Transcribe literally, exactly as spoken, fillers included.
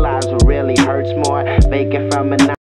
realize what really hurts more. Vacant from a